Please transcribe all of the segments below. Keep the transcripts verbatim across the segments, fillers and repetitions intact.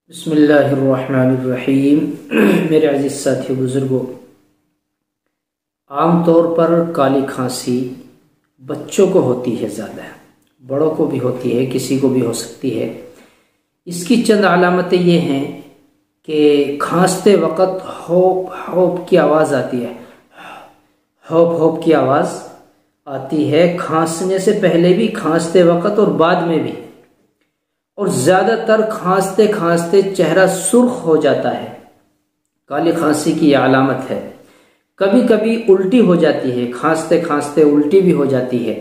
बिस्मिल्लाहिर्रहमानिर्रहीम। मेरे अजीज साथियों बुजुर्गों, आम तौर पर काली खांसी बच्चों को होती है, ज़्यादा बड़ों को भी होती है, किसी को भी हो सकती है। इसकी चंद अलामतें ये हैं कि खांसते वक़्त होप होप की आवाज़ आती है, होप होप की आवाज़ आती है खांसने से पहले भी, खांसते वक़्त और बाद में भी। और ज़्यादातर खांसते खांसते चेहरा सुर्ख हो जाता है। काली खांसी की यह अलामत है। कभी कभी उल्टी हो जाती है, खांसते खांसते उल्टी भी हो जाती है।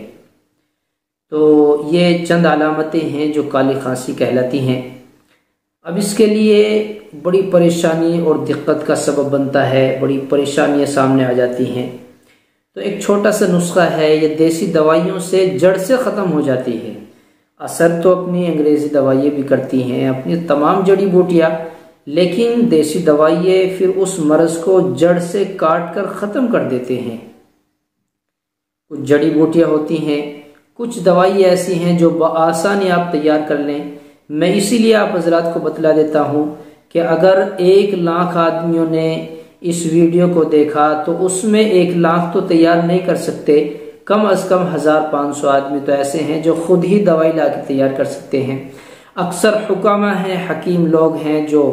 तो ये चंद अलामतें हैं जो काली खांसी कहलाती हैं। अब इसके लिए बड़ी परेशानी और दिक्कत का सबब बनता है, बड़ी परेशानियां सामने आ जाती हैं। तो एक छोटा सा नुस्खा है, ये देसी दवाइयों से जड़ से ख़त्म हो जाती है। असर तो अपनी अंग्रेज़ी दवाइयाँ भी करती हैं, अपनी तमाम जड़ी बूटियाँ, लेकिन देसी दवाइयाँ फिर उस मर्ज़ को जड़ से काट कर ख़त्म कर देते हैं। कुछ जड़ी बूटियाँ होती हैं, कुछ दवाइयाँ ऐसी हैं जो बआसानी आप तैयार कर लें। मैं इसीलिए आप हज़रात को बतला देता हूँ कि अगर एक लाख आदमियों ने इस वीडियो को देखा तो उसमें एक लाख तो तैयार नहीं कर सकते, कम अज़ कम हज़ार पाँच सौ आदमी तो ऐसे हैं जो खुद ही दवाई ला के तैयार कर सकते हैं। अक्सर हुकामा हैं, हकीम लोग हैं जो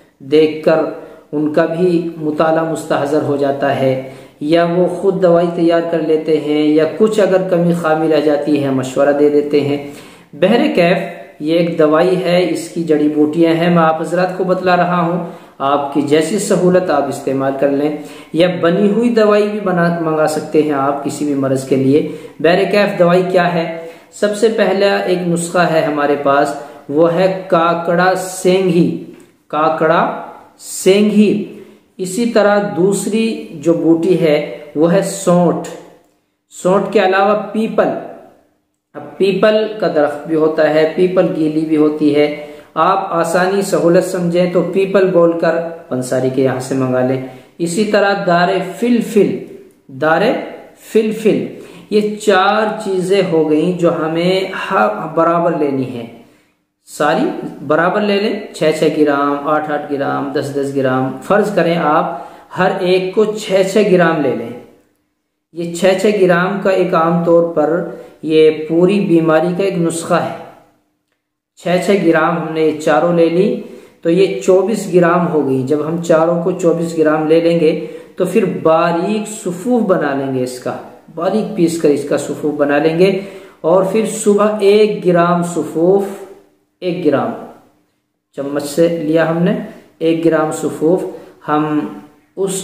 देखकर उनका भी मुताला मुस्तहज़र हो जाता है, या वो खुद दवाई तैयार कर लेते हैं, या कुछ अगर कमी खामी रह जाती है मशवरा दे देते हैं। बहरे कैफ ये एक दवाई है, इसकी जड़ी बूटियाँ हैं, मैं आप हज़रात को बतला रहा हूँ। आपकी जैसी सहूलत आप इस्तेमाल कर लें, या बनी हुई दवाई भी बना मंगा सकते हैं आप किसी भी मर्ज़ के लिए। बहरे कैफ दवाई क्या है? सबसे पहला एक नुस्खा है हमारे पास, वो है काकड़ा सेंघी, काकड़ा सेंघी। इसी तरह दूसरी जो बूटी है वो है सौंठ। सौंठ के अलावा पीपल, अब पीपल का दरख्त भी होता है, पीपल गीली भी होती है। आप आसानी सहूलत समझें तो पीपल बोलकर पंसारी के यहाँ से मंगा लें। इसी तरह दारे फिलफिल, दारे फिलफिल, ये चार चीजें हो गई जो हमें हर बराबर लेनी है। सारी बराबर ले लें, छः छः ग्राम, आठ आठ ग्राम, दस दस ग्राम, फर्ज करें आप हर एक को छः छः ग्राम ले लें। ये छः छः ग्राम का एक आम तौर पर ये पूरी बीमारी का एक नुस्खा है। छः छः ग्राम हमने चारों ले ली तो ये चौबीस ग्राम हो गई। जब हम चारों को चौबीस ग्राम ले लेंगे तो फिर बारीक सुफूफ बना लेंगे, इसका बारीक पीस कर इसका सुफूफ बना लेंगे। और फिर सुबह एक ग्राम सुफूफ, एक ग्राम चम्मच से लिया हमने, एक ग्राम सुफूफ हम उस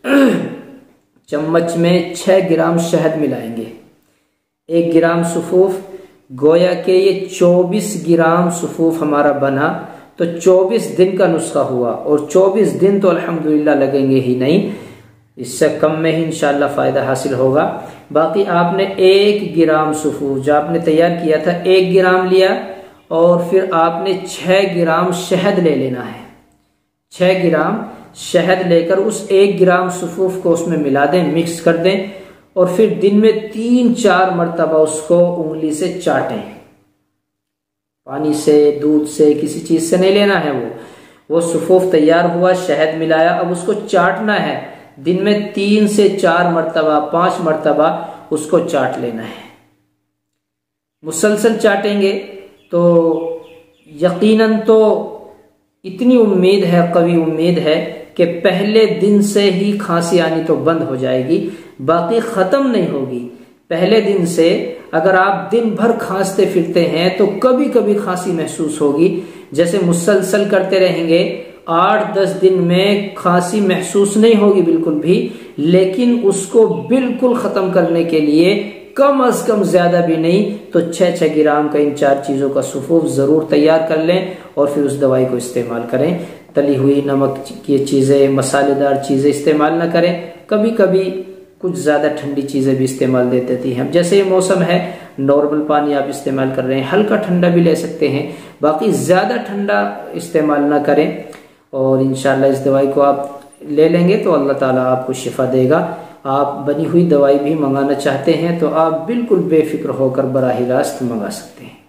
चम्मच में छः ग्राम शहद मिलाएंगे। एक ग्राम सुफूफ, गोया के ये चौबीस ग्राम सुफूफ हमारा बना। तो चौबीस दिन का नुस्खा हुआ, और चौबीस दिन तो अल्हम्दुलिल्लाह लगेंगे ही नहीं, इससे कम में ही इंशाल्लाह फ़ायदा हासिल होगा। बाकी आपने एक ग्राम सुफूफ जो आपने तैयार किया था, एक ग्राम लिया, और फिर आपने छः ग्राम शहद ले लेना है। छः ग्राम शहद लेकर उस एक ग्राम सुफूफ को उसमें मिला दें, मिक्स कर दें, और फिर दिन में तीन चार मरतबा उसको उंगली से चाटें। पानी से, दूध से, किसी चीज से नहीं लेना है। वो वो सुफूफ तैयार हुआ, शहद मिलाया, अब उसको चाटना है। दिन में तीन से चार मरतबा, पांच मरतबा उसको चाट लेना है। मुसलसल चाटेंगे तो यकीनन तो इतनी उम्मीद है, कवी उम्मीद है कि पहले दिन से ही खांसी आनी तो बंद हो जाएगी, बाकी खत्म नहीं होगी। पहले दिन से अगर आप दिन भर खांसते फिरते हैं तो कभी कभी खांसी महसूस होगी। जैसे मुसलसल करते रहेंगे, आठ दस दिन में खांसी महसूस नहीं होगी बिल्कुल भी, लेकिन उसको बिल्कुल खत्म करने के लिए कम अज कम ज्यादा भी नहीं तो छः छः ग्राम का इन चार चीजों का सुफूफ जरूर तैयार कर लें, और फिर उस दवाई को इस्तेमाल करें। तली हुई नमक की चीजें, मसालेदार चीजें इस्तेमाल ना करें। कभी कभी कुछ ज़्यादा ठंडी चीज़ें भी इस्तेमाल दे देती हैं। जैसे ये मौसम है, नॉर्मल पानी आप इस्तेमाल कर रहे हैं, हल्का ठंडा भी ले सकते हैं, बाकी ज़्यादा ठंडा इस्तेमाल ना करें। और इंशाल्लाह इस दवाई को आप ले लेंगे तो अल्लाह ताला आपको शिफा देगा। आप बनी हुई दवाई भी मंगाना चाहते हैं तो आप बिल्कुल बेफिक्र होकर बराह रास्त मंगा सकते हैं।